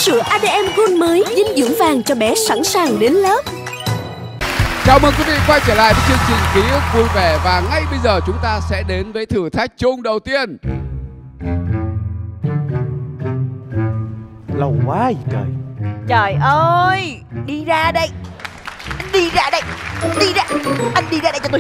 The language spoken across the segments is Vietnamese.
sữa ADM Gold mới, dinh dưỡng vàng cho bé sẵn sàng đến lớp. Chào mừng quý vị quay trở lại với chương trình Ký ức vui vẻ. Và ngay bây giờ chúng ta sẽ đến với thử thách chung đầu tiên. Lâu quá vậy trời. Trời ơi, đi ra đây. Anh đi ra đây. Đi ra. Anh đi ra đây cho tôi.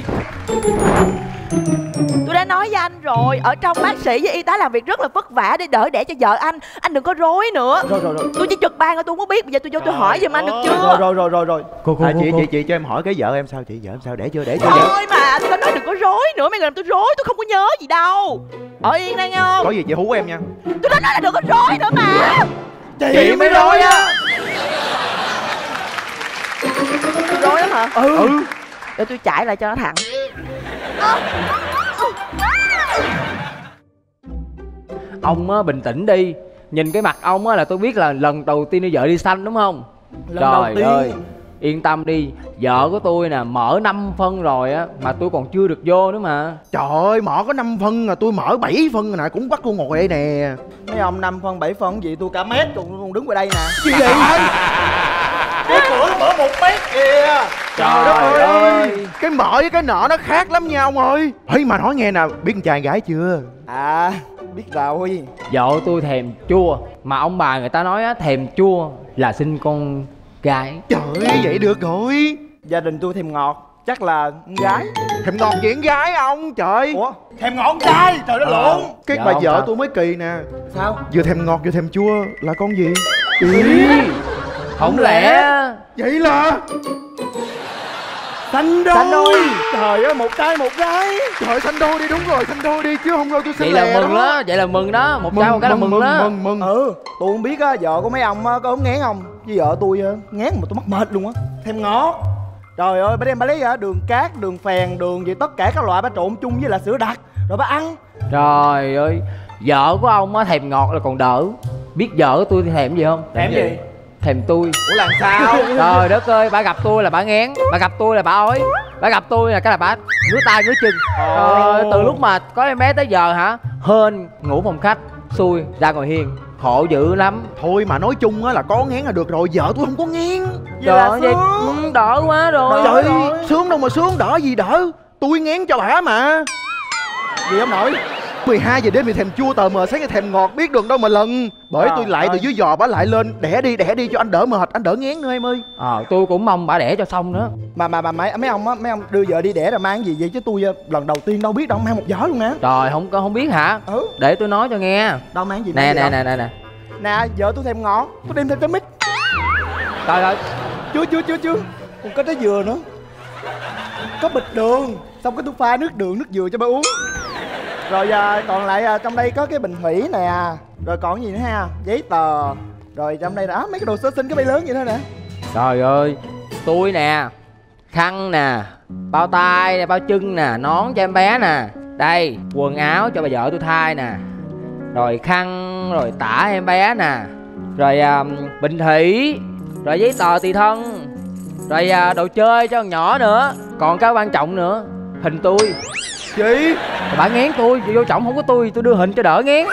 Tôi đã nói với anh rồi, ở trong bác sĩ với y tá làm việc rất là vất vả để đỡ đẻ cho vợ anh. Anh đừng có rối nữa. Rồi. Tôi chỉ trực ban thôi, tôi không có biết. Bây giờ tôi vô tôi hỏi giùm anh được chưa? Rồi. Cô, chị cho em hỏi cái vợ em sao? Chị vợ em sao? Đẻ chưa? Thôi mà, tôi đã nói đừng có rối nữa. Mấy người làm tôi rối, tôi không có nhớ gì đâu. Ở yên đây nghe không? Có gì chị hú em nha. Tôi đã nói là đừng có rối nữa mà. Chị mới rối á. Tôi rối lắm hả? Ừ. Để tôi chạy lại cho nó thẳng. Ông á, bình tĩnh đi. Nhìn cái mặt ông á là tôi biết là lần đầu tiên đi vợ đi xanh đúng không? Trời ơi, yên tâm đi. Vợ của tôi nè mở 5 phân rồi á, mà tôi còn chưa được vô nữa mà. Trời ơi, mở có 5 phân rồi, tôi mở 7 phân rồi nè. Cũng bắt tôi ngồi đây nè. Mấy ông 5 phân 7 phân gì tôi cả mét còn đứng ở đây nè. Gì vậy? Cái cửa nó mở 1 mét kìa. Trời đất ơi. Cái mở với cái nợ nó khác lắm nha ông ơi. Ê mà nói nghe nè, biết con trai gái chưa? À, biết rồi. Vợ tôi thèm chua. Mà ông bà người ta nói á, thèm chua là sinh con gái. Trời ơi, vậy được rồi. Gia đình tôi thèm ngọt, chắc là con gái. Thèm ngọt gì con gái ông trời. Ủa, thèm ngọt con trai, trời đất lộn. Cái Dạ, bà ông vợ sao? tôi mới kỳ nè. Sao? Vừa thèm ngọt vừa thèm chua là con gì? Không lẽ Vậy là Xanh đôi. Trời ơi, một trai một gái. trời, xanh đôi đi, đúng rồi, xanh đôi đi chứ không thôi tôi sẽ vậy lè là mừng đó. đó, vậy là mừng đó. Một trai một cái là mừng đó. Mừng. Tôi không biết á, vợ của mấy ông á có ốm ngán không? Với vợ tôi á, ngán mà tôi mắc mệt luôn á. Thèm ngọt. Trời ơi, bà lấy đường cát, đường phèn, đường gì tất cả các loại bà trộn chung với là sữa đặc rồi bà ăn. Trời ơi, vợ của ông á thèm ngọt là còn đỡ. Biết vợ của tôi thì thèm gì không? Thèm gì? Thèm tôi. Ủa làm sao? Trời đất ơi, bà gặp tôi là bà ngán, bà gặp tôi là bà ói, bà gặp tôi là cái là bà ngứa tay ngứa chân. Từ lúc mà có em bé tới giờ hả, hên ngủ phòng khách, xui ra ngồi hiên, khổ dữ lắm. Thôi mà nói chung á là có ngán là được rồi, vợ tôi không có ngán. Trời ơi, vậy đỡ quá rồi. Trời ơi, sướng đâu mà sướng, đỡ gì đỡ. Tôi ngán cho bả mà. Gì ông nội? 12 giờ đêm thì thèm chua, tờ mờ sáng thì thèm ngọt, biết đường đâu mà lần. Bởi tôi lại từ dưới giò bả lại lên, đẻ đi cho anh đỡ mệt, anh đỡ ngán nữa em ơi. Tôi cũng mong bà đẻ cho xong nữa. Mà mấy ông đưa vợ đi đẻ rồi mang gì vậy chứ tôi lần đầu tiên đâu biết đâu, mang một giỏ luôn nè. Trời, không biết hả? Để tôi nói cho nghe. Đâu mang gì? Nè. Nè, vợ tôi thèm ngọt, tôi đem thêm trái mít. Trời ơi. Chưa. Còn có trái dừa nữa. Có bịch đường. Xong cái tôi pha nước dừa cho bà uống. Rồi còn lại trong đây có cái bình thủy nè. Rồi còn gì nữa ha? Giấy tờ. Rồi trong đây đó mấy cái đồ sơ sinh cái bay lớn vậy thôi nè. Trời ơi, tôi nè, khăn nè, bao tay nè, bao chân nè, nón cho em bé nè. Đây, quần áo cho bà vợ tôi thay nè. Rồi khăn, rồi tã em bé nè. Rồi bình thủy. Rồi giấy tờ tùy thân. Rồi đồ chơi cho con nhỏ nữa. Còn cái quan trọng nữa, hình tôi. Chị Bà ngán tôi, vô trọng không có tôi đưa hình cho đỡ ngán.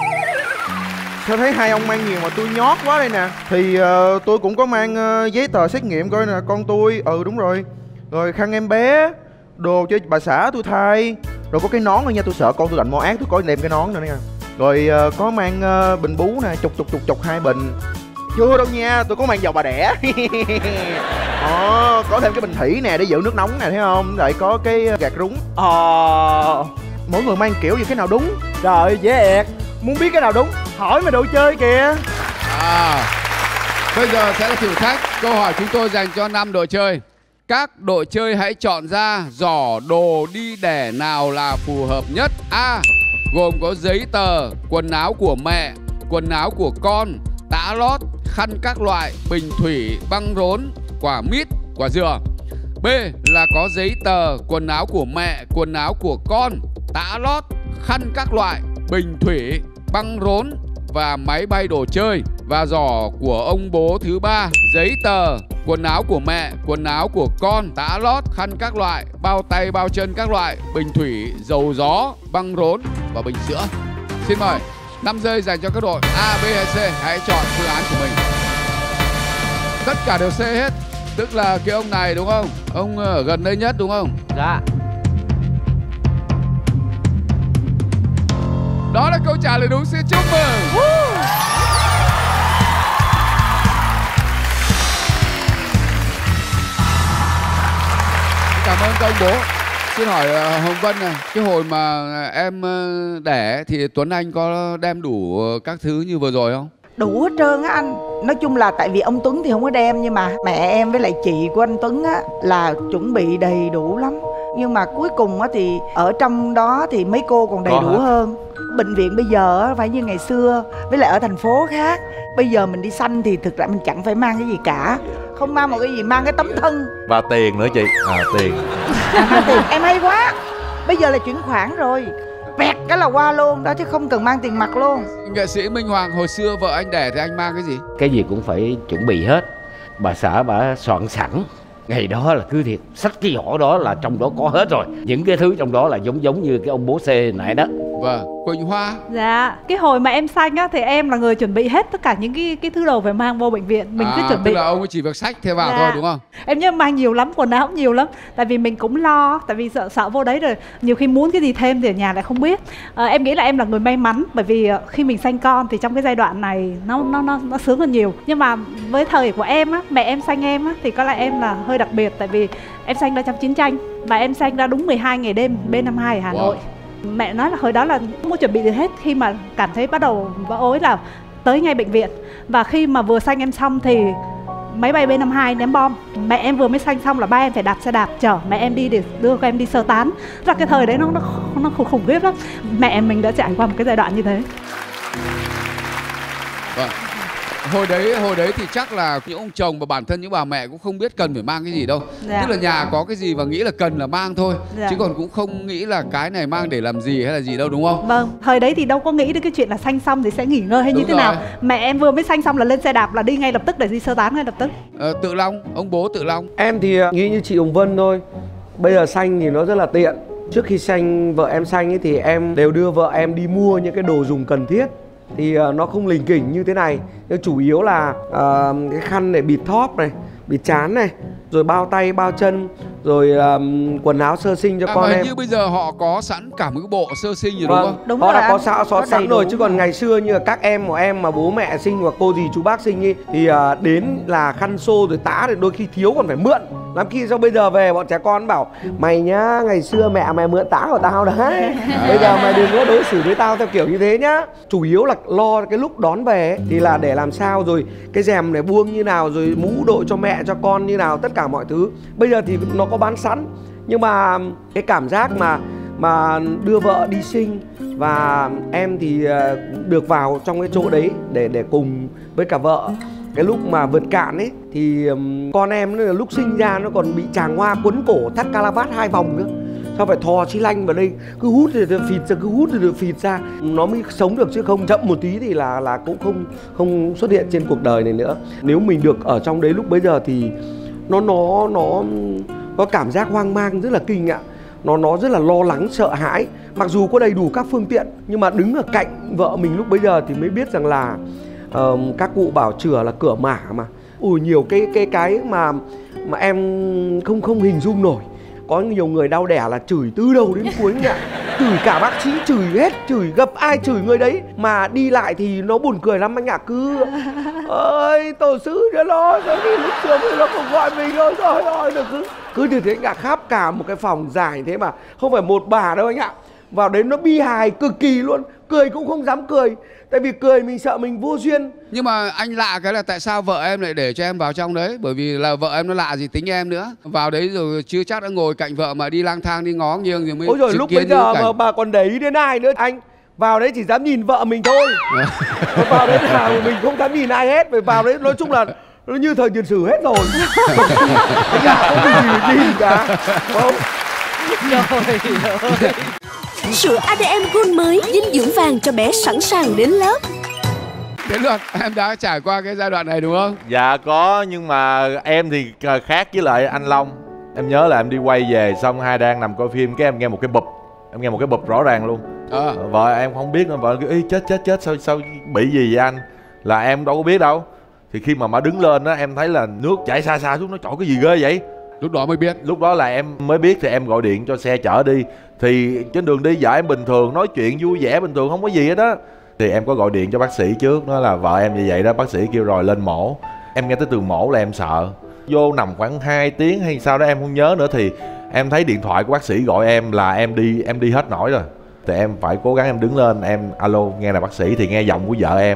sao thấy hai ông mang nhiều mà tôi nhót quá đây nè. Thì tôi cũng có mang giấy tờ xét nghiệm coi nè, con tôi. Đúng rồi. Rồi khăn em bé, đồ cho bà xã tôi thay. Rồi có cái nón nữa nha, tôi sợ con tôi lạnh mò ác, tôi có đem cái nón nữa nha. Rồi có mang bình bú nè, chục 2 bình. Chưa đâu nha, tôi có mang dầu bà đẻ. Có thêm cái bình thủy nè để giữ nước nóng nè, thấy không? Lại có cái gạt rúng. Mỗi người mang kiểu gì cái nào đúng. Trời ơi, dễ ẹt. Muốn biết cái nào đúng, hỏi mà đồ chơi kìa. Bây giờ sẽ là thử thách. Câu hỏi chúng tôi dành cho 5 đội chơi. Các đội chơi hãy chọn ra giỏ đồ đi đẻ nào là phù hợp nhất. A. Gồm có giấy tờ, quần áo của mẹ, quần áo của con, tã lót, khăn các loại, bình thủy, băng rốn, quả mít, quả dừa. B là có giấy tờ, quần áo của mẹ, quần áo của con, tã lót, khăn các loại, bình thủy, băng rốn và máy bay đồ chơi. Và giỏ của ông bố thứ ba, giấy tờ, quần áo của mẹ, quần áo của con, tã lót, khăn các loại, bao tay bao chân các loại, bình thủy, dầu gió, băng rốn và bình sữa. Xin mời. 5 giây dành cho các đội A, B hay C. Hãy chọn phương án của mình. Tất cả đều C hết. Tức là cái ông này đúng không? Ông ở gần đây nhất đúng không? Dạ. Đó là câu trả lời đúng, xin chúc mừng. Cảm ơn các ông bố. Xin hỏi Hồng Vân này, cái hồi mà em đẻ thì Tuấn Anh có đem đủ các thứ như vừa rồi không? Đủ hết trơn á anh. Nói chung là tại vì ông Tuấn thì không có đem, nhưng mà mẹ em với lại chị của anh Tuấn á là chuẩn bị đầy đủ lắm. Nhưng mà cuối cùng á thì ở trong đó thì mấy cô còn đầy đủ hơn. Bệnh viện bây giờ á phải như ngày xưa, với lại ở thành phố khác. Bây giờ mình đi sanh thì thực ra mình chẳng phải mang cái gì cả. Không mang một cái gì, mang cái tấm thân. Và tiền nữa chị. Tiền. Mang tiền, em hay quá. Bây giờ là chuyển khoản rồi, vẹt cái là qua luôn đó, chứ không cần mang tiền mặt luôn. Nghệ sĩ Minh Hoàng, hồi xưa vợ anh đẻ thì anh mang cái gì? Cái gì cũng phải chuẩn bị hết. Bà xã bà soạn sẵn. Ngày đó là cứ thiệt, xách cái giỏ đó là trong đó có hết rồi. Những cái thứ trong đó là giống như cái ông bố C nãy đó. Vâng, Quỳnh Hoa. Dạ, cái hồi mà em sanh á thì em là người chuẩn bị hết tất cả những cái thứ đồ phải mang vô bệnh viện. Mình cứ chuẩn bị. Tức là ông chỉ việc xách theo vào thôi đúng không? Em nhớ mang nhiều lắm, quần áo cũng nhiều lắm. Tại vì mình cũng lo, tại vì sợ vô đấy rồi nhiều khi muốn cái gì thêm thì ở nhà lại không biết. Em nghĩ là em là người may mắn, bởi vì khi mình sanh con thì trong cái giai đoạn này nó sướng hơn nhiều. Nhưng mà với thời của em á, mẹ em sanh em á thì có lẽ em là hơi đặc biệt, tại vì em sanh ra trong chiến tranh và em sanh ra đúng 12 ngày đêm B-52 ở Hà Nội. Mẹ nói là hồi đó là không có chuẩn bị được hết, khi mà cảm thấy bắt đầu vỡ ối là tới ngay bệnh viện. Và khi mà vừa sanh em xong thì máy bay B-52 ném bom. Mẹ em vừa mới sanh xong là ba em phải đạp xe đạp chở mẹ em đi để đưa các em đi sơ tán. Là cái thời đấy nó khủng khiếp lắm. Mẹ mình đã trải qua một cái giai đoạn như thế. Vâng. Hồi đấy thì chắc là những ông chồng và bản thân những bà mẹ cũng không biết cần phải mang cái gì đâu. Tức là nhà có cái gì và nghĩ là cần là mang thôi. Chứ còn cũng không nghĩ là cái này mang để làm gì hay là gì đâu, đúng không? Vâng, thời đấy thì đâu có nghĩ đến cái chuyện là sanh xong thì sẽ nghỉ ngơi hay như thế nào. Mẹ em vừa mới sanh xong là lên xe đạp là đi ngay lập tức để đi sơ tán ngay lập tức. Tự Long, ông bố Tự Long. Em thì nghĩ như chị Hồng Vân thôi. Bây giờ sanh thì nó rất là tiện. Trước khi sanh, vợ em sanh ấy thì em đều đưa vợ em đi mua những cái đồ dùng cần thiết. Thì nó không lỉnh kỉnh như thế này. Nhưng chủ yếu là cái khăn để bịt thóp này, bịt trán này, rồi bao tay, bao chân, rồi quần áo sơ sinh cho con em. Như bây giờ họ có sẵn cả một cái bộ sơ sinh rồi đúng không? Đúng họ rồi, đã có sẵn rồi, chứ còn ngày xưa như là các em của em mà bố mẹ sinh hoặc cô dì chú bác sinh ấy, thì đến là khăn xô rồi tã, thì đôi khi thiếu còn phải mượn. Lắm khi sau bây giờ về bọn trẻ con bảo mày nhá, ngày xưa mẹ mày mượn tã của tao đấy, bây giờ mày đừng có đối xử với tao theo kiểu như thế nhá. Chủ yếu là lo cái lúc đón về ấy, thì là để làm sao rồi cái rèm này buông như nào, rồi mũ đội cho mẹ cho con như nào, tất cả mọi thứ bây giờ thì nó có bán sẵn. Nhưng mà cái cảm giác mà đưa vợ đi sinh và em thì được vào trong cái chỗ đấy để cùng với cả vợ. Cái lúc mà vượt cạn ấy thì con em nó lúc sinh ra nó còn bị tràng hoa quấn cổ thắt calavat 2 vòng nữa. Sao phải thò xi lanh vào đây, cứ hút rồi phịt ra, cứ hút rồi phịt ra, nó mới sống được, chứ không chậm một tí thì là cũng không xuất hiện trên cuộc đời này nữa. Nếu mình được ở trong đấy lúc bấy giờ thì nó có cảm giác hoang mang rất là kinh ạ. Nó rất là lo lắng, sợ hãi. Mặc dù có đầy đủ các phương tiện, nhưng mà đứng ở cạnh vợ mình lúc bấy giờ thì mới biết rằng là các cụ bảo chửa là cửa mả mà. Nhiều cái mà em không hình dung nổi. Có nhiều người đau đẻ là chửi từ đầu đến cuối nhỉ. Chửi cả bác sĩ, chửi hết, chửi gặp ai chửi người đấy. Mà đi lại thì nó buồn cười lắm anh ạ. Cứ ơi tổ sư cho nó, rồi đi lúc sớm thì nó không gọi mình đâu. Rồi ơi, cứ như thế anh ạ. Khắp cả một cái phòng dài thế mà không phải một bà đâu anh ạ. Vào đấy nó bi hài cực kỳ luôn. Cười cũng không dám cười, tại vì cười mình sợ mình vô duyên. Nhưng mà anh lạ cái là tại sao vợ em lại để cho em vào trong đấy? Bởi vì là vợ em nó lạ gì tính em nữa. Vào đấy rồi chưa chắc đã ngồi cạnh vợ mà đi lang thang đi ngó nghiêng rồi mới. Ôi rồi lúc bây giờ mà bà còn để ý đến ai nữa anh? Vào đấy chỉ dám nhìn vợ mình thôi. Vào đấy là mình không dám nhìn ai hết. Bởi vào đấy nói chung là nó như thời tiền sử hết rồi. Không có gì để nhìn cả. Không. Sữa ADM Gold mới, dinh dưỡng vàng cho bé sẵn sàng đến lớp. Đến lượt em đã trải qua cái giai đoạn này đúng không? Dạ có, nhưng mà em thì khác với lại anh Long. Em nhớ là em đi quay về xong hai đang nằm coi phim, cái em nghe một cái bụp. Em nghe một cái bụp rõ ràng luôn. Vợ em không biết, vợ kêu ý chết sao bị gì vậy anh, là em đâu có biết đâu. Thì khi mà bà đứng lên á, em thấy là nước chảy xa xuống, nó trời cái gì ghê vậy. Lúc đó mới biết. Lúc đó là em mới biết, thì em gọi điện cho xe chở đi. Thì trên đường đi vợ em bình thường, nói chuyện vui vẻ bình thường, không có gì hết á. Thì em có gọi điện cho bác sĩ trước, nói là vợ em như vậy đó, bác sĩ kêu rồi lên mổ. Em nghe tới từ mổ là em sợ. Vô nằm khoảng 2 tiếng hay sao đó em không nhớ nữa, thì em thấy điện thoại của bác sĩ gọi em là em đi hết nổi rồi. Thì em phải cố gắng em đứng lên, em alo nghe là bác sĩ, thì nghe giọng của vợ em.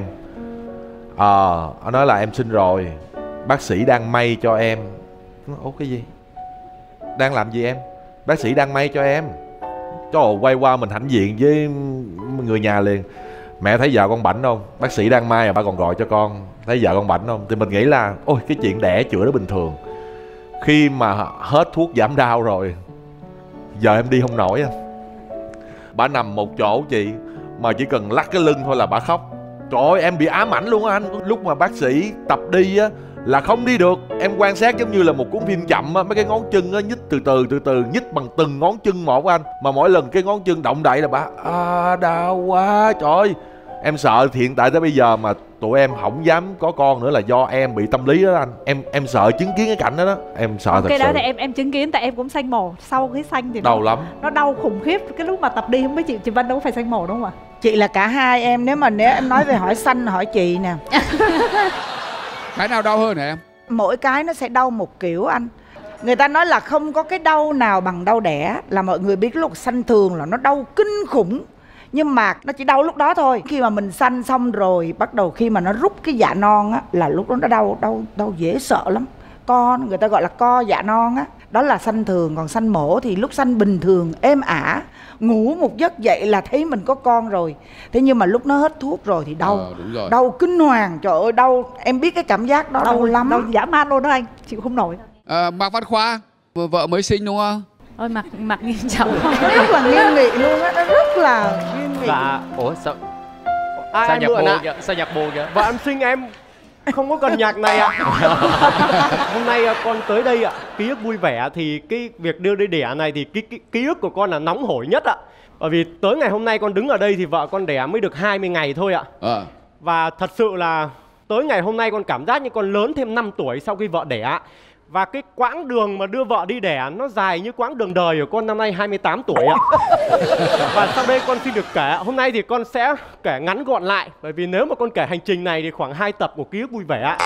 Nói là em sinh rồi, bác sĩ đang may cho em. Ủa cái gì? Đang làm gì em? Bác sĩ đang may cho em. Trời ơi, quay qua mình hãnh diện với người nhà liền. Mẹ thấy vợ con bảnh không? Bác sĩ đang may mà ba còn gọi cho con. Thấy vợ con bảnh không? Thì mình nghĩ là ôi cái chuyện đẻ chữa nó bình thường. Khi mà hết thuốc giảm đau rồi, giờ em đi không nổi anh. Bà nằm một chỗ chị, mà chỉ cần lắc cái lưng thôi là bà khóc. Trời ơi em bị ám ảnh luôn á anh. Lúc mà bác sĩ tập đi á là không đi được. Em quan sát giống như là một cuốn phim chậm á, mấy cái ngón chân á nhích từ từ nhích bằng từng ngón chân một anh. Mà mỗi lần cái ngón chân động đậy là bà đau quá. Trời ơi em sợ hiện tại tới bây giờ mà tụi em không dám có con nữa là do em bị tâm lý đó anh. Em sợ chứng kiến cái cảnh đó. Em sợ thật sự. Cái đó thì em chứng kiến, tại em cũng sanh mổ. Sau cái sanh thì đau lắm. Nó đau khủng khiếp. Cái lúc mà tập đi không biết chị Vân đâu có phải sanh mổ đúng không ạ? Chị là cả hai em. Nếu em nói về hỏi sanh hỏi chị nè. Cái nào đau hơn hả em? Mỗi cái nó sẽ đau một kiểu anh. Người ta nói là không có cái đau nào bằng đau đẻ. Là mọi người biết lúc sanh thường là nó đau kinh khủng. Nhưng mà nó chỉ đau lúc đó thôi. Khi mà mình sanh xong rồi, bắt đầu khi mà nó rút cái dạ non á, là lúc đó nó đau dễ sợ lắm. Người ta gọi là co dạ non á. Đó là sanh thường. Còn sanh mổ thì lúc sanh bình thường êm ả, ngủ một giấc dậy là thấy mình có con rồi. Thế nhưng mà lúc nó hết thuốc rồi thì đau. Đau kinh hoàng. Trời ơi đau. Em biết cái cảm giác đó đau lắm. Đau dã man luôn đó anh. Chịu không nổi. Mạc Văn Khoa, vợ mới sinh đúng không? Ôi mặt nghiêm trọng. Rất là nghiêm nghị luôn á. Nó rất là nghiêm nghị. Dạ. Ủa sao sao nhạc buồn vậy? Sao nhạc buồn vậy? Vợ em sinh em không có cần nhạc này ạ. Hôm nay con tới đây ạ, ký ức vui vẻ. Thì cái việc đưa đi đẻ này thì ký ức của con là nóng hổi nhất ạ. Bởi vì tới ngày hôm nay con đứng ở đây thì vợ con đẻ mới được 20 ngày thôi ạ. Và thật sự là tới ngày hôm nay con cảm giác như con lớn thêm 5 tuổi sau khi vợ đẻ. Và cái quãng đường mà đưa vợ đi đẻ nó dài như quãng đường đời của con năm nay 28 tuổi ạ. Và sau đây con xin được kể. Hôm nay thì con sẽ kể ngắn gọn lại. Bởi vì nếu mà con kể hành trình này thì khoảng 2 tập của ký ức vui vẻ.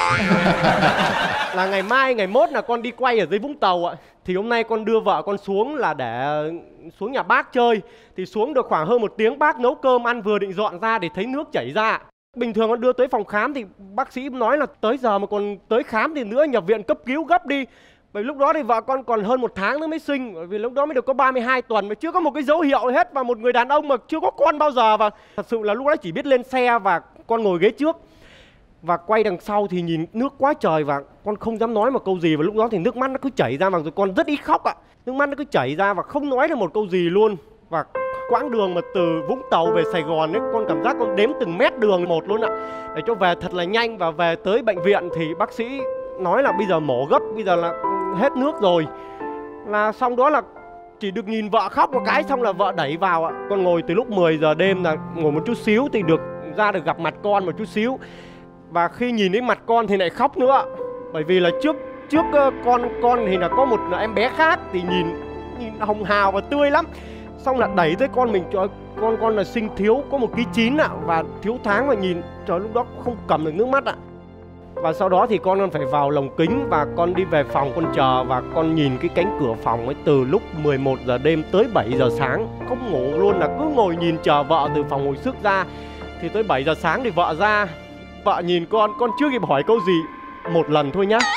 Là ngày mai, ngày mốt là con đi quay ở dưới Vũng Tàu ạ. Thì hôm nay con đưa vợ con xuống là để xuống nhà bác chơi. Thì xuống được khoảng hơn 1 tiếng, bác nấu cơm ăn vừa định dọn ra thì thấy nước chảy ra. Bình thường con đưa tới phòng khám thì bác sĩ nói là tới giờ mà còn tới khám thì nữa, nhập viện cấp cứu gấp đi. Bởi lúc đó thì vợ con còn hơn 1 tháng nữa mới sinh. Bởi vì lúc đó mới được có 32 tuần mà chưa có một cái dấu hiệu hết. Và một người đàn ông mà chưa có con bao giờ. Và thật sự là lúc đó chỉ biết lên xe và con ngồi ghế trước. Và quay đằng sau thì nhìn nước quá trời và con không dám nói một câu gì. Và lúc đó thì nước mắt nó cứ chảy ra, và rồi con rất ít khóc ạ. Nước mắt nó cứ chảy ra và không nói được một câu gì luôn. Và quãng đường mà từ Vũng Tàu về Sài Gòn ấy, con cảm giác con đếm từng mét đường một luôn ạ. Để cho về thật là nhanh. Và về tới bệnh viện thì bác sĩ nói là bây giờ mổ gấp, bây giờ là hết nước rồi. Là xong đó là chỉ được nhìn vợ khóc một cái xong là vợ đẩy vào ạ. Con ngồi từ lúc 10 giờ đêm là ngồi một chút xíu thì được ra được gặp mặt con một chút xíu. Và khi nhìn thấy mặt con thì lại khóc nữa. Bởi vì là trước con thì là có một em bé khác thì nhìn hồng hào và tươi lắm. Xong là đẩy tới con mình, trời, con là sinh thiếu có 1,9 kg ạ. Và thiếu tháng mà nhìn, trời, lúc đó không cầm được nước mắt ạ. Và sau đó thì con phải vào lồng kính và con đi về phòng con chờ. Và con nhìn cái cánh cửa phòng ấy từ lúc 11 giờ đêm tới 7 giờ sáng. Không ngủ luôn, là cứ ngồi nhìn chờ vợ từ phòng hồi sức ra. Thì tới 7 giờ sáng thì vợ ra. Vợ nhìn con chưa kịp hỏi câu gì. 1 lần thôi nhá.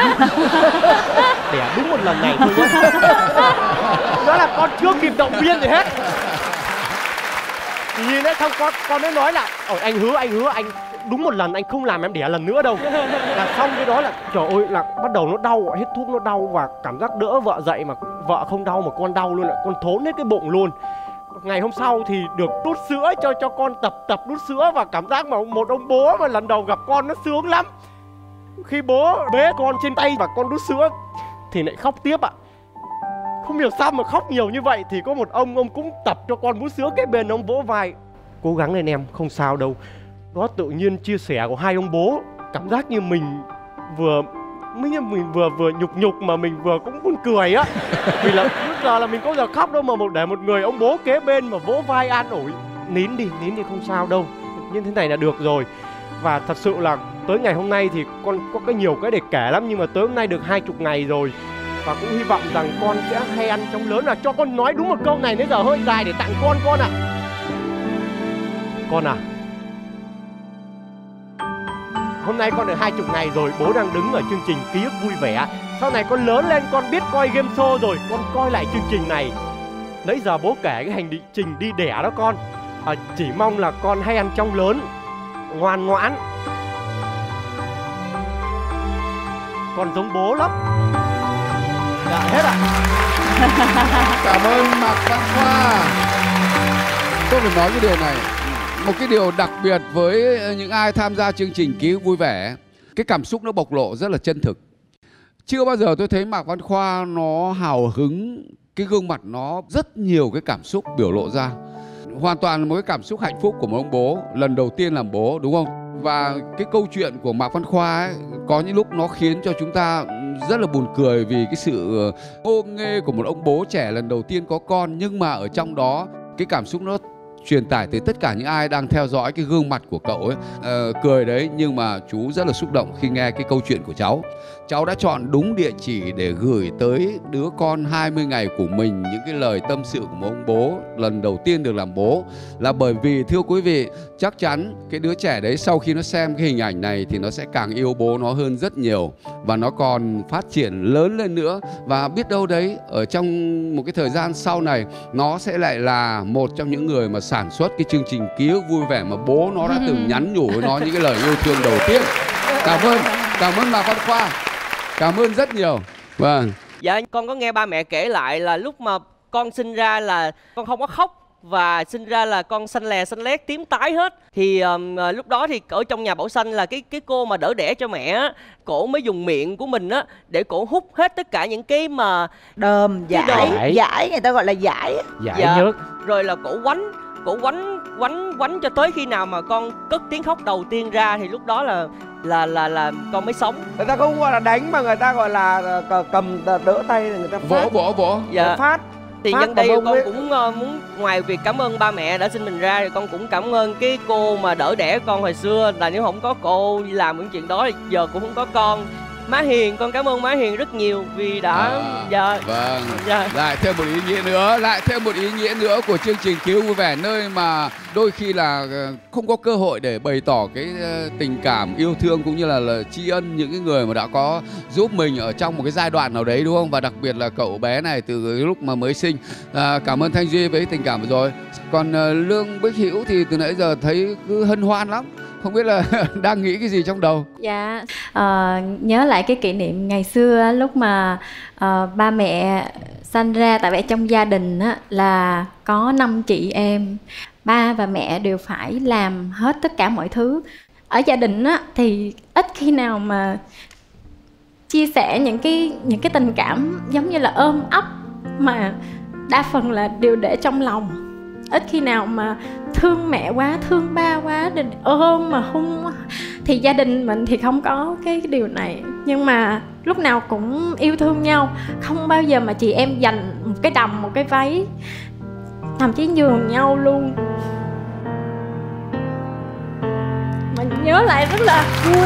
Đẻ đúng 1 lần này thôi nhá. Đó là con chưa kịp động viên gì hết. Nhìn đấy xong con mới nói là anh hứa anh đúng 1 lần anh không làm em đẻ lần nữa đâu. Là xong cái đó là trời ơi là bắt đầu nó đau, hết thuốc nó đau. Và cảm giác đỡ vợ dậy mà vợ không đau mà con đau luôn ạ. Con thốn hết cái bụng luôn. Ngày hôm sau thì được đút sữa cho con tập đút sữa. Và cảm giác mà một ông bố mà lần đầu gặp con nó sướng lắm. Khi bố bế con trên tay và con đút sữa thì lại khóc tiếp ạ. Không hiểu sao mà khóc nhiều như vậy. Thì có một ông cũng tập cho con bú sữa kế bên, ông vỗ vai: cố gắng lên em, không sao đâu. Đó, tự nhiên chia sẻ của hai ông bố, cảm giác như mình vừa nhục mà mình vừa cũng buồn cười á. Vì là lúc giờ là mình có giờ khóc đâu mà để một người ông bố kế bên mà vỗ vai an ủi: nín đi không sao đâu, như thế này là được rồi. Và thật sự là tới ngày hôm nay thì con có nhiều cái để kể lắm, nhưng mà tới hôm nay được 20 ngày rồi. Và cũng hy vọng rằng con sẽ hay ăn chóng lớn. Là cho con nói đúng một câu này, nãy giờ hơi dài để tặng con ạ. Con à, hôm nay con được 20 ngày rồi, bố đang đứng ở chương trình Ký ức vui vẻ. Sau này con lớn lên con biết coi game show rồi, con coi lại chương trình này. Nãy giờ bố kể cái hành trình đi đẻ đó con. Chỉ mong là con hay ăn chóng lớn, ngoan ngoãn. Con giống bố lắm. Dạ, hết ạ. Cảm ơn Mạc Văn Khoa. Tôi phải nói cái điều này, một cái điều đặc biệt với những ai tham gia chương trình Ký ức vui vẻ, cái cảm xúc nó bộc lộ rất là chân thực. Chưa bao giờ tôi thấy Mạc Văn Khoa nó hào hứng, cái gương mặt nó rất nhiều cái cảm xúc biểu lộ ra. Hoàn toàn một cái cảm xúc hạnh phúc của một ông bố lần đầu tiên làm bố, đúng không? Và cái câu chuyện của Mạc Văn Khoa ấy, có những lúc nó khiến cho chúng ta rất là buồn cười vì cái sự ngô nghê của một ông bố trẻ lần đầu tiên có con. Nhưng mà ở trong đó cái cảm xúc nó truyền tải tới tất cả những ai đang theo dõi cái gương mặt của cậu ấy. Cười đấy, nhưng mà chú rất là xúc động khi nghe cái câu chuyện của cháu. Cháu đã chọn đúng địa chỉ để gửi tới đứa con 20 ngày của mình những cái lời tâm sự của một ông bố lần đầu tiên được làm bố. Là bởi vì thưa quý vị, chắc chắn cái đứa trẻ đấy sau khi nó xem cái hình ảnh này thì nó sẽ càng yêu bố nó hơn rất nhiều. Và nó còn phát triển lớn lên nữa. Và biết đâu đấy, ở trong một cái thời gian sau này, nó sẽ lại là một trong những người mà sản xuất cái chương trình Ký ức vui vẻ mà bố nó đã từng nhắn nhủ với nó những cái lời yêu thương đầu tiên. Cảm ơn Mạc Văn Khoa. Cảm ơn rất nhiều. Vâng. Dạ, con có nghe ba mẹ kể lại là lúc mà con sinh ra là con không có khóc. Và sinh ra là con xanh lè xanh lét, tím tái hết. Thì lúc đó thì ở trong nhà Bảo Xanh là cái cô mà đỡ đẻ cho mẹ á, cổ mới dùng miệng của mình á để cổ hút hết tất cả những cái mà đờm, giải, người ta gọi là giải nước. Rồi là cổ quánh cho tới khi nào mà con cất tiếng khóc đầu tiên ra thì lúc đó là con mới sống. Người ta không gọi là đánh mà người ta gọi là cầm đỡ tay, người ta phát. Vỗ. Dạ. Phát. Thì nhân đây con cũng muốn, ngoài việc cảm ơn ba mẹ đã sinh mình ra thì con cũng cảm ơn cái cô mà đỡ đẻ con hồi xưa. Là nếu không có cô làm những chuyện đó thì giờ cũng không có con. Má Hiền, con cảm ơn má Hiền rất nhiều vì đã Vâng. Lại thêm một ý nghĩa nữa của chương trình Ký ức vui vẻ, nơi mà đôi khi là không có cơ hội để bày tỏ cái tình cảm yêu thương cũng như là tri ân những cái người mà đã có giúp mình ở trong một cái giai đoạn nào đấy, đúng không? Và đặc biệt là cậu bé này từ cái lúc mà mới sinh. Cảm ơn Thanh Duy với tình cảm vừa rồi. Còn Lương Bích Hữu thì từ nãy giờ thấy cứ hân hoan lắm. Không biết là đang nghĩ cái gì trong đầu. Dạ, nhớ lại cái kỷ niệm ngày xưa lúc mà ba mẹ sanh ra. Tại vì trong gia đình á, là có 5 chị em, ba và mẹ đều phải làm hết tất cả mọi thứ. Ở gia đình á, thì ít khi nào mà chia sẻ những cái tình cảm giống như là ôm ấp, mà đa phần là đều để trong lòng. Ít khi nào mà thương mẹ quá, thương ba quá, để ôm mà hung. Thì gia đình mình thì không có cái điều này. Nhưng mà lúc nào cũng yêu thương nhau. Không bao giờ mà chị em dành một cái đầm, một cái váy, thậm chí nhường nhau luôn. Mình nhớ lại rất là vui.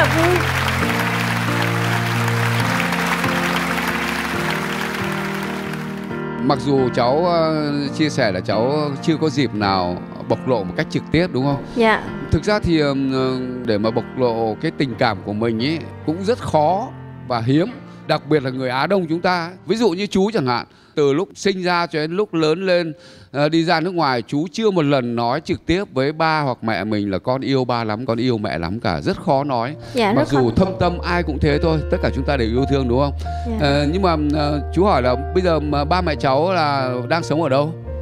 Mặc dù cháu chia sẻ là cháu chưa có dịp nào bộc lộ một cách trực tiếp, đúng không? Dạ. Thực ra thì để mà bộc lộ cái tình cảm của mình ấy cũng rất khó và hiếm. Đặc biệt là người Á Đông chúng ta. Ví dụ như chú chẳng hạn, từ lúc sinh ra cho đến lúc lớn lên đi ra nước ngoài, chú chưa một lần nói trực tiếp với ba hoặc mẹ mình là con yêu ba lắm, con yêu mẹ lắm cả. Rất khó nói. Dạ, mặc dù thâm tâm ai cũng thế thôi, tất cả chúng ta đều yêu thương, đúng không? Dạ. Nhưng mà chú hỏi là bây giờ mà ba mẹ cháu là đang sống ở đâu?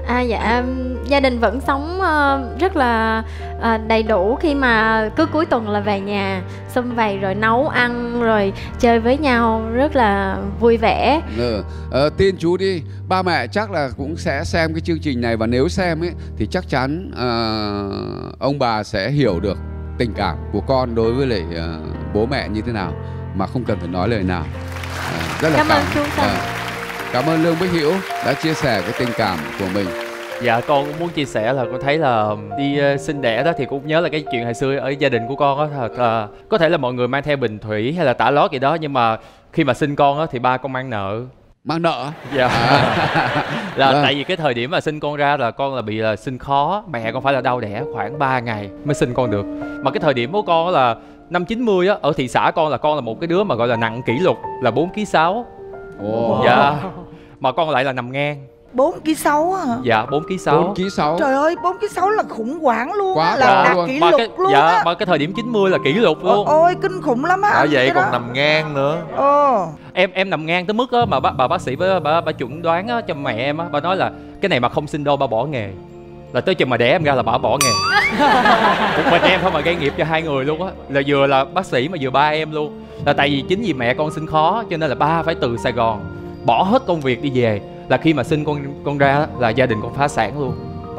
Dạ, gia đình vẫn sống rất là đầy đủ khi mà cứ cuối tuần là về nhà sum vầy rồi nấu ăn rồi chơi với nhau rất là vui vẻ. Tin chú đi, ba mẹ chắc là cũng sẽ xem cái chương trình này, và nếu xem ấy thì chắc chắn ông bà sẽ hiểu được tình cảm của con đối với lại bố mẹ như thế nào mà không cần phải nói lời nào. Rất là cảm ơn chú Sanh. Cảm ơn Lương Bích Hữu đã chia sẻ cái tình cảm của mình. Dạ, con cũng muốn chia sẻ là con thấy là đi sinh đẻ đó thì cũng nhớ là cái chuyện hồi xưa ở gia đình của con á, thật là có thể là mọi người mang theo bình thủy hay là tả lót gì đó, nhưng mà khi mà sinh con á thì ba con mang nợ. Mang nợ? Dạ. Là tại vì cái thời điểm mà sinh con ra là con là bị sinh khó, mẹ con phải là đau đẻ khoảng 3 ngày mới sinh con được. Mà cái thời điểm của con là năm 90 á, ở thị xã con là một cái đứa mà gọi là nặng kỷ lục là 4,6 kg. Dạ. Mà con lại là nằm ngang 4,6 kg hả? Dạ, 4,6 kg. Trời ơi, 4,6 kg là khủng hoảng luôn á, là đạt kỷ mà lục luôn á. Dạ, mà cái thời điểm 90 là kỷ lục luôn. Ôi, kinh khủng lắm á. Vậy còn nằm ngang nữa. Em nằm ngang tới mức á mà bà bác sĩ bà chuẩn đoán á cho mẹ em á, bà nói là cái này mà không sinh đâu ba bỏ nghề. Là tới chừng mà đẻ em ra là bà bỏ nghề. Một mình em thôi mà gây nghiệp cho hai người luôn á. Là vừa là bác sĩ mà vừa ba em luôn. Là tại vì chính vì mẹ con sinh khó cho nên là ba phải từ Sài Gòn bỏ hết công việc đi về. Là khi mà sinh con ra là gia đình con phá sản luôn.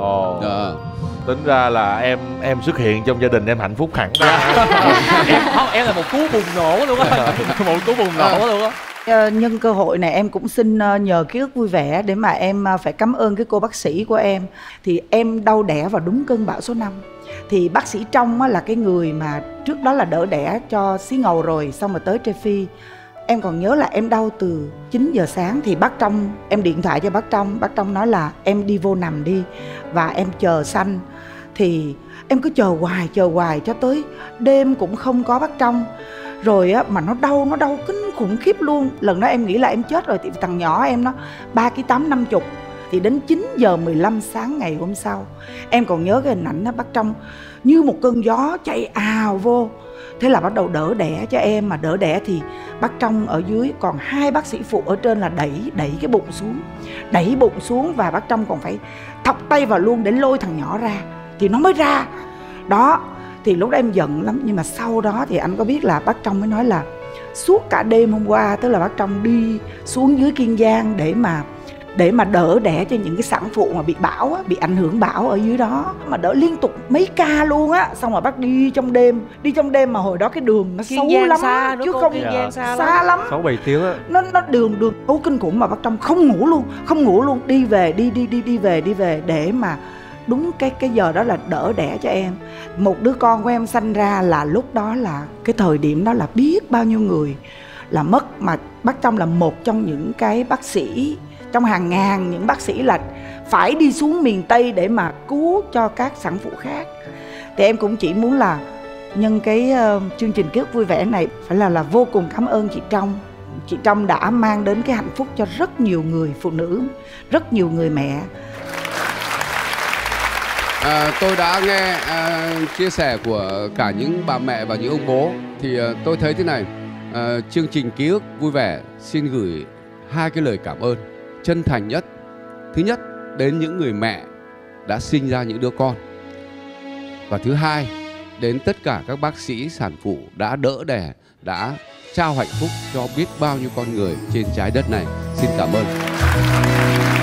Tính ra là em xuất hiện trong gia đình em hạnh phúc hẳn ra. Em là một cú bùng nổ luôn á. Một cú bùng nổ luôn á. Nhân cơ hội này em cũng xin nhờ Ký ức Vui Vẻ để mà em phải cảm ơn cái cô bác sĩ của em. Thì em đau đẻ vào đúng cơn bão số 5. Thì bác sĩ Trong là cái người mà trước đó là đỡ đẻ cho Xí Ngầu rồi, xong rồi tới Trê Phi. Em còn nhớ là em đau từ 9 giờ sáng thì bác Trong, em điện thoại cho bác Trong nói là em đi vô nằm đi và em chờ sanh. Thì em cứ chờ hoài cho tới đêm cũng không có bác Trong. Rồi á mà nó đau kinh khủng khiếp luôn. Lần đó em nghĩ là em chết rồi, thì thằng nhỏ em nó 3,8 50. Thì đến 9 giờ 15 sáng ngày hôm sau, em còn nhớ cái hình ảnh đó, bác Trong như một cơn gió chạy ào vô. Thế là bắt đầu đỡ đẻ cho em, mà đỡ đẻ thì bác Trong ở dưới, còn hai bác sĩ phụ ở trên là đẩy cái bụng xuống, và bác Trong còn phải thọc tay vào luôn để lôi thằng nhỏ ra thì nó mới ra. Đó, thì lúc đó em giận lắm. Nhưng mà sau đó thì anh có biết là bác Trong mới nói là suốt cả đêm hôm qua, tức là bác Trong đi xuống dưới Kiên Giang để mà đỡ đẻ cho những cái sản phụ mà bị bão á, bị ảnh hưởng bão ở dưới đó, mà đỡ liên tục mấy ca luôn á. Xong rồi bác đi trong đêm mà hồi đó cái đường nó xấu lắm xa chứ không xa lắm 6-7 tiếng á. Nó đường xấu kinh khủng, mà bác Trong không ngủ luôn, đi về để mà đúng cái giờ đó là đỡ đẻ cho em. Một đứa con của em sanh ra là lúc đó là cái thời điểm đó là biết bao nhiêu người là mất, mà bác Trong là một trong những cái bác sĩ trong hàng ngàn những bác sĩ là phải đi xuống miền Tây để mà cứu cho các sản phụ khác. Thì em cũng chỉ muốn là nhân cái chương trình Ký ức Vui Vẻ này phải là vô cùng cảm ơn chị Trong. Chị Trong đã mang đến cái hạnh phúc cho rất nhiều người phụ nữ, rất nhiều người mẹ. Tôi đã nghe chia sẻ của cả những bà mẹ và những ông bố. Thì tôi thấy thế này, chương trình Ký ức Vui Vẻ xin gửi hai cái lời cảm ơn chân thành nhất. Thứ nhất, đến những người mẹ đã sinh ra những đứa con. Và thứ hai, đến tất cả các bác sĩ sản phụ đã đỡ đẻ, đã trao hạnh phúc cho biết bao nhiêu con người trên trái đất này. Xin cảm ơn.